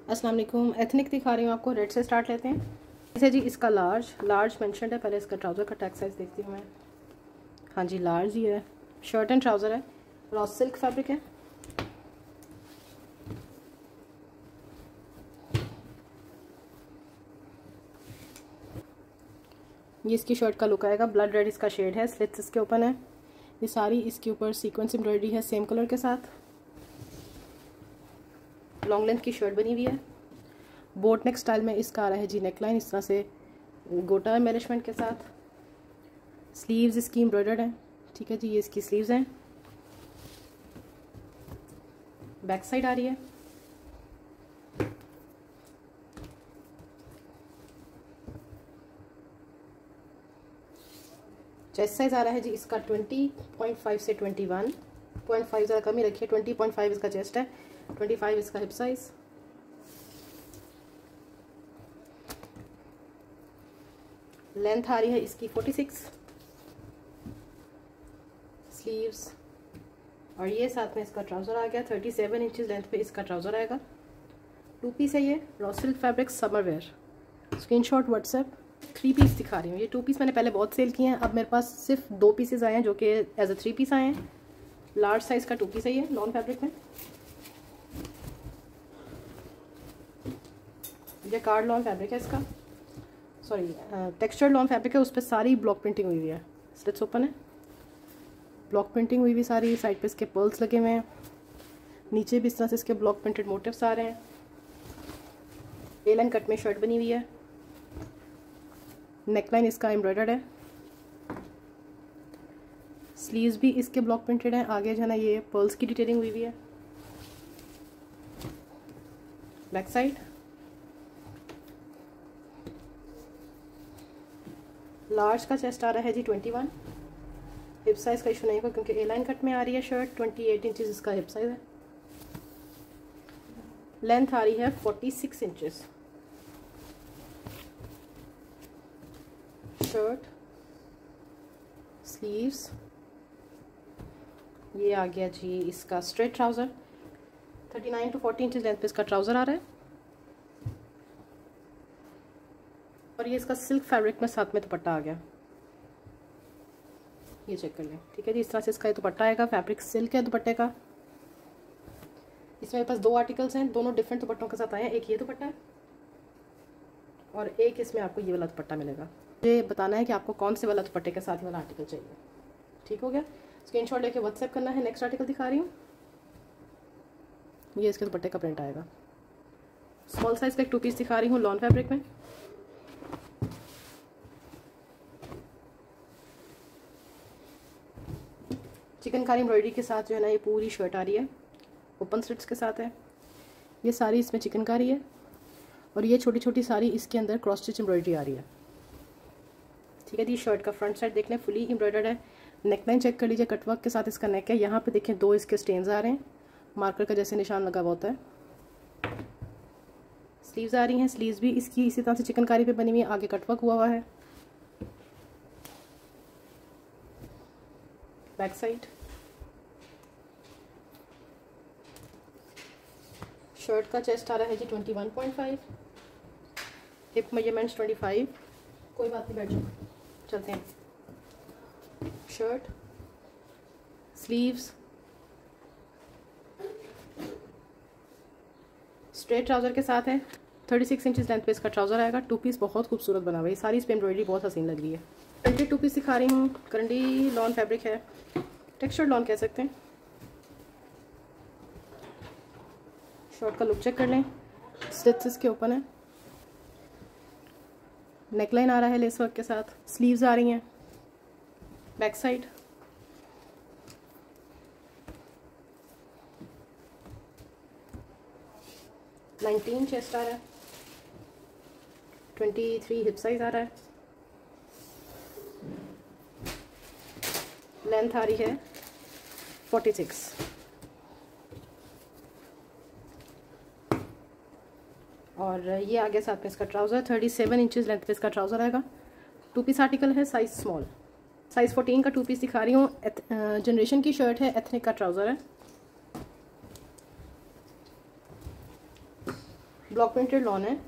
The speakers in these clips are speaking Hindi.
अस्सलाम वालेकुम। एथनिक दिखा रही हूँ आपको, रेड से स्टार्ट लेते हैं। इसे जी इसका लार्ज मेंशन्ड है। पहले इसका ट्राउज़र का टैग साइज़ देखती हूँ मैं। हाँ जी, लार्ज ही है। शर्ट एंड ट्राउज़र है, रॉ सिल्क फैब्रिक है। ये इसकी शर्ट का लुक आएगा। ब्लड रेड इसका शेड है, स्लिट्स इसके ओपन है। ये सारी इसके ऊपर सीक्वेंस एम्ब्रॉयडरी है सेम कलर के साथ। लॉन्ग लेंथ की शर्ट बनी हुई है। बोट नेक स्टाइल में इसका आ रहा है जी नेकलाइन इस तरह से गोटा एम्बेलिशमेंट के साथ। स्लीव्स इसकी एम्ब्रॉयडर्ड है। ठीक है जी, ये इसकी स्लीव्स हैं। बैक साइड आ रही है। चेस्ट साइज आ रहा है जी इसका 20.5 से 21.5, ज़रा कम ही रखिए। 20.5 इसका चेस्ट है, 25 इसका हिप साइज। लेंथ आ रही है इसकी 46। स्लीव्स और ये साथ में इसका ट्राउज़र आ गया। 37 इंचज़ लेंथ पे इसका ट्राउज़र आएगा। 2 पीस है ये, raw silk fabric summer wear. Screenshot WhatsApp. 3 piece दिखा रही हूँ। ये 2 पीस मैंने पहले बहुत सेल किए हैं, अब मेरे पास सिर्फ 2 पीसेज आए हैं जो कि एज अ 3 पीस आए हैं। लार्ज साइज का 2 पीस है ये, लॉन फैब्रिक में। ये कार्ड लॉन फैब्रिक है इसका, सॉरी टेक्सचर्ड लॉन फैब्रिक है। उस पर सारी ब्लॉक प्रिंटिंग हुई हुई है। स्लिट्स ओपन है, ब्लॉक प्रिंटिंग हुई हुई सारी। साइड पे इसके पर्ल्स लगे हुए हैं। नीचे भी इस तरह से इसके ब्लॉक प्रिंटेड मोटिव्स आ रहे हैं। ए लाइन कट में शर्ट बनी हुई है। नेकलाइन इसका एम्ब्रॉयडर्ड है। स्लीव्स भी इसके ब्लॉक प्रिंटेड हैं। आगे जो है ना ये पर्ल्स की डिटेलिंग हुई हुई है। बैक साइड लार्ज का चेस्ट आ रहा है जी 21। हिप साइज का इशू नहीं होगा क्योंकि ए लाइन कट में आ रही है शर्ट। 28 इंचज़ इसका हिप साइज है। लेंथ आ रही है 46 इंचज़। शर्ट, स्लीव्स, ये आ गया जी इसका straight trouser. 39 to 40 inches length पे इसका ट्राउज़र आ रहा है। और ये इसका सिल्क फैब्रिक में साथ में दुपट्टा आ गया। ये चेक कर लें। ठीक है जी, इस तरह से इसका दुपट्टा आएगा। फैब्रिक सिल्क है दुपट्टे का। इसमें मेरे पास 2 आर्टिकल्स हैं, दोनों डिफरेंट दुपट्टों के साथ आए हैं। एक ये दुपट्टा है और एक इसमें आपको ये वाला दुपट्टा मिलेगा। ये बताना है कि आपको कौन से वाला दुपट्टे के साथ वाला आर्टिकल चाहिए। ठीक हो गया, स्क्रीनशॉट लेके व्हाट्सएप करना है। नेक्स्ट आर्टिकल दिखा रही हूँ। ये इसके दुपट्टे का प्रिंट आएगा। स्मॉल साइज का एक 2 पीस दिखा रही हूँ लॉन फैब्रिक में। चिकनकारी एम्ब्रॉयडरी के साथ जो है ना ये पूरी शर्ट आ रही है। ओपन स्लिट्स के साथ है। ये सारी इसमें चिकनकारी है और ये छोटी छोटी सारी इसके अंदर क्रॉस स्टिच एम्ब्रॉयडरी आ रही है। ठीक है जी, शर्ट का फ्रंट साइड देख लें, फुली एम्ब्रॉयडर्ड है। नेकलाइन चेक कर लीजिए, कटवर्क के साथ इसका नेक है। यहाँ पे देखें 2 इसके स्टेन्स आ रहे हैं, मार्कर का जैसे निशान लगा हुआ होता है। स्लीव्स आ रही हैं। स्लीव्स भी इसकी इसी तरह से चिकनकारी पे बनी हुई है। आगे कटवर्क हुआ हुआ है। बैक साइड शर्ट का चेस्ट आ रहा है जी 21.5। Hip measurements 25। कोई बात नहीं, बैठ जाओ, चलते हैं। शर्ट, स्लीव्स, स्ट्रेट ट्राउज़र के साथ है। 36 इंचज़ लेंथ पे इसका ट्राउज़र आएगा। 2 पीस बहुत खूबसूरत बना हुआ है। सारी इस पर एम्ब्रॉयडरी बहुत हसीन लग रही है। करंडी 2 पीस दिखा रही हूँ। करंडी लॉन फैब्रिक है, टेक्सचर्ड लॉन कह सकते हैं। शर्ट का लुक चेक कर लें। स्लिट्स इसके ओपन है। नेकलाइन आ रहा है लेस वर्क के साथ। स्लीव्स आ रही हैं। बैक साइड नाइनटीन चेस्ट आ रहा है। 23 हिप साइज आ रहा है। लेंथ आ रही है 46। और ये आगे साथ में इसका ट्राउज़र। 37 इंचज़ लेंथ पे इसका ट्राउज़र आएगा। 2 पीस आर्टिकल है, साइज़ स्मॉल। साइज़ 14 का 2 पीस दिखा रही हूँ। जनरेशन की शर्ट है, एथनिक का ट्राउज़र है। ब्लॉक प्रिंटेड लॉन है,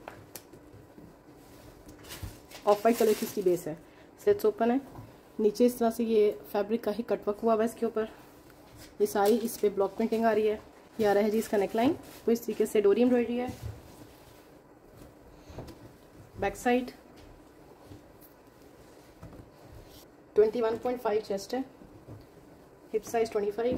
ऑफ वाइट कलर की इसकी बेस है, स्लिट्स ओपन है, नीचे इस तरह से ये फैब्रिक का ही कटवर्क हुआ हुआ है इसके ऊपर, ये सारी इस पे ब्लॉक प्रिंटिंग आ रही है। ये आ रहा है जी इसका नेकलाइन, तो इस तरीके से डोरी एम्ब्रॉयडरी है। बैक साइड 21.5 चेस्ट है, हिप साइज 25,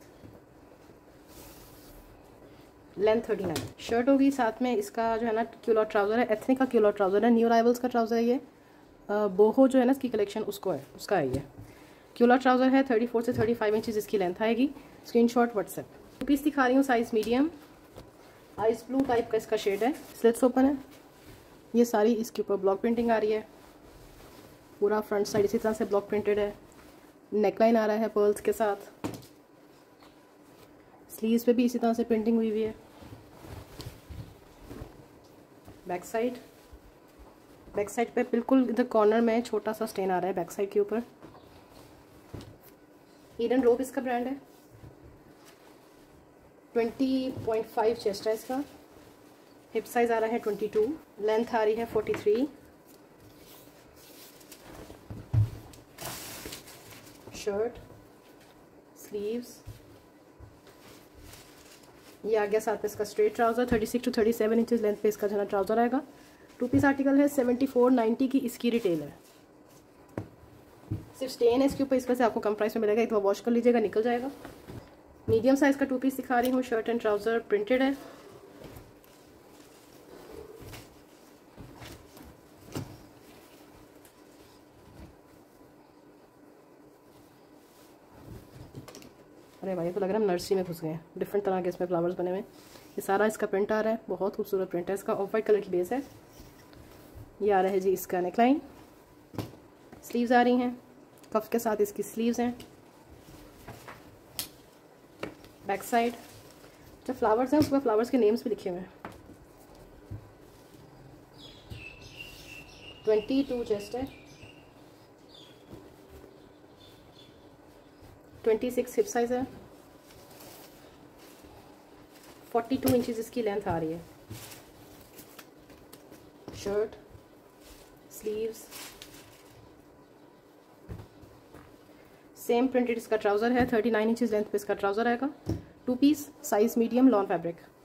लेंथ 39। शर्ट होगी, साथ में इसका जो है ना क्यूलॉट ट्राउज़र है, एथनिक का क्यूलॉट ट्राउज़र है, न्यू अराइवल्स का ट्राउज़र है ये, बोहो जो है ना इसकी कलेक्शन उसको है, उसका है ये क्यूलॉट ट्राउज़र है। 34 से 35 इंचज़ इसकी लेंथ आएगी। Screenshot WhatsApp. पीस दिखा रही हूँ, size medium, ice blue type का इसका शेड है, स्लिट्स ओपन है, ये सारी इसके ऊपर ब्लॉक प्रिंटिंग आ रही है, पूरा फ्रंट साइड इसी तरह से ब्लॉक प्रिंटेड है, नेकलाइन आ रहा है पर्ल्स के साथ, स्लीव्स पे भी इसी तरह से प्रिंटिंग हुई हुई है। बैक साइड पे बिल्कुल इधर कॉर्नर में छोटा सा स्टेन आ रहा है बैक साइड के ऊपर। ईडन रोब इसका ब्रांड है, 20.5 चेस्ट है इसका, हिप साइज आ रहा है 22, लेंथ आ रही है 43, शर्ट, स्लीव्स, ये आ गया साथ में इसका straight trouser. 36 to 37 inches length पे इसका जो है ट्राउज़र आएगा। 2 पीस आर्टिकल है, 74.90 की इसकी रिटेल है। सिर्फ स्टेन है इसके ऊपर, इस वजह से आपको कम प्राइस में मिलेगा, एक तो वॉश कर लीजिएगा, निकल जाएगा। मीडियम साइज़ का 2 पीस दिखा रही हूँ, शर्ट एंड ट्राउज़र प्रिंटेड है। अरे भाई, तो लग रहा है हम नर्सरी में घुस गए हैं। डिफरेंट तरह के इसमें फ्लावर्स बने हुए हैं। ये सारा इसका प्रिंट आ रहा है, बहुत खूबसूरत प्रिंट है इसका, ऑफ वाइट कलर की बेस है। ये आ रहा है जी इसका नेकलाइन, स्लीव्स आ रही हैं, कफ के साथ इसकी स्लीव्स हैं। बैक साइड जो फ्लावर्स हैं उसमें फ्लावर्स के नेम्स भी लिखे हुए हैं। 22 चेस्ट है, 26 हिप साइज है, 42 इंचज़ इसकी लेंथ आ रही है। शर्ट, स्लीव्स, सेम प्रिंटेड इसका ट्राउज़र है, 39 इंचज़ लेंथ पे इसका ट्राउज़र आएगा। 2 piece, size medium, lawn fabric.